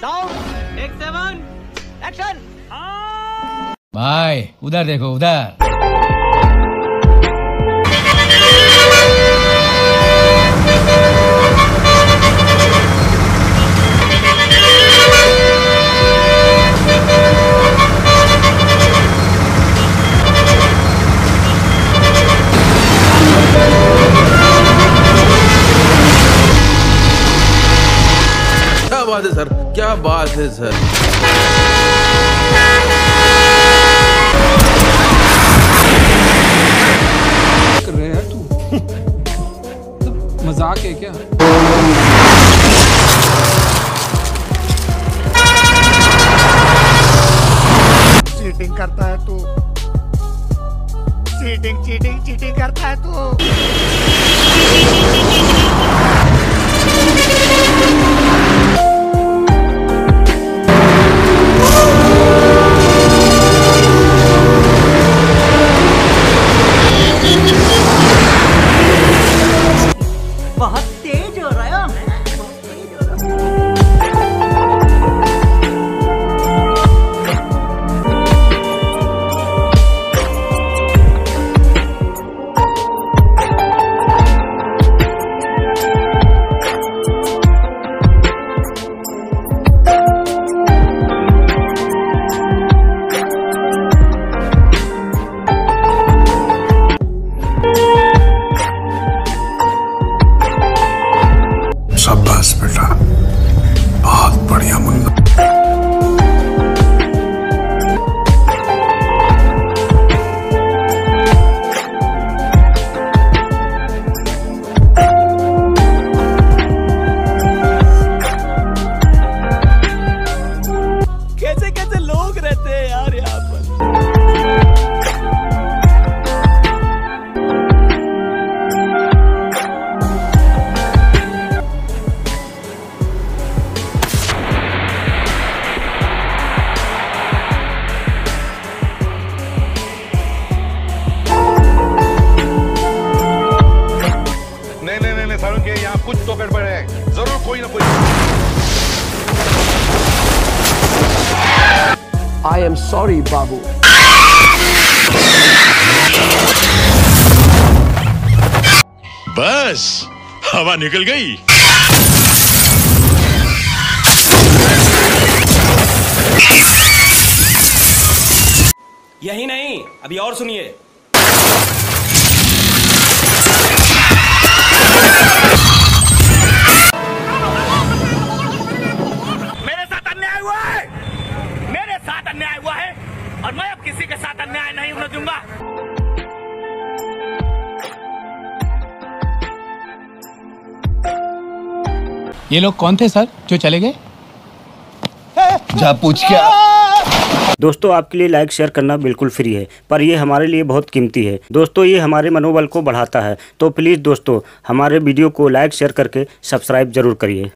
Sound take 7 action. भाई उधर देखो उधर। क्या बात है सर, क्या बात है सर। कर रहे हैं तू? मजाक है क्या? चीटिंग करता है तू, चीटिंग करता है तू। बहुत तेज हो रहा है मैं। शाबाश बेटा, बहुत बढ़िया मुन्ना। कैसे कैसे लोग रहते हैं यार यहाँ पर। नहीं सारुण के यहाँ कुछ तो गड़बड़ है, जरूर कोई ना कोई। I am sorry, बाबू। बस हवा निकल गई। यही नहीं, अभी और सुनिए। मेरे साथ अन्याय हुआ है, मेरे साथ अन्याय हुआ है और मैं अब किसी के साथ अन्याय नहीं होने दूंगा। ये लोग कौन थे सर जो चले गए? जा पूछ क्या। दोस्तों, आपके लिए लाइक शेयर करना बिल्कुल फ्री है, पर ये हमारे लिए बहुत कीमती है। दोस्तों, ये हमारे मनोबल को बढ़ाता है। तो प्लीज़ दोस्तों, हमारे वीडियो को लाइक शेयर करके सब्सक्राइब जरूर करिए।